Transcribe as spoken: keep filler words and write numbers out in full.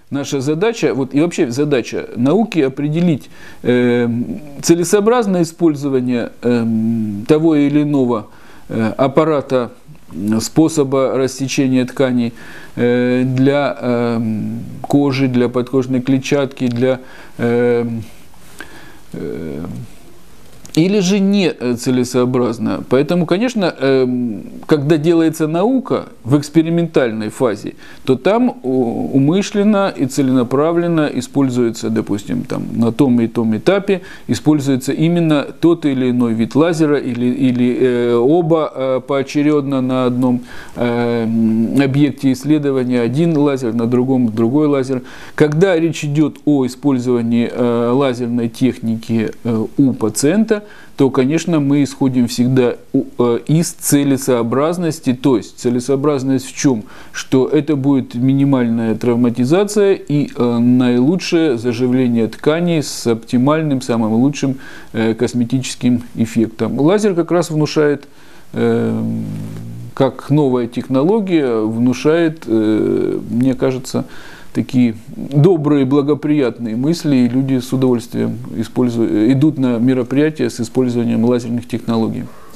Наша задача, вот и вообще задача науки определить э, целесообразное использование э, того или иного э, аппарата, способа рассечения тканей э, для э, кожи, для подкожной клетчатки, для э, э, или же не целесообразно. Поэтому, конечно, когда делается наука в экспериментальной фазе, то там умышленно и целенаправленно используется, допустим, там, на том и том этапе, используется именно тот или иной вид лазера, или, или оба поочередно на одном объекте исследования, один лазер, на другом другой лазер. Когда речь идет о использовании лазерной техники у пациента, то, конечно, мы исходим всегда из целесообразности. То есть целесообразность в чем? Что это будет минимальная травматизация и наилучшее заживление тканей с оптимальным, самым лучшим косметическим эффектом. Лазер как раз внушает, как новая технология, внушает, мне кажется, такие добрые, благоприятные мысли, и люди с удовольствием используют, идут на мероприятия с использованием лазерных технологий.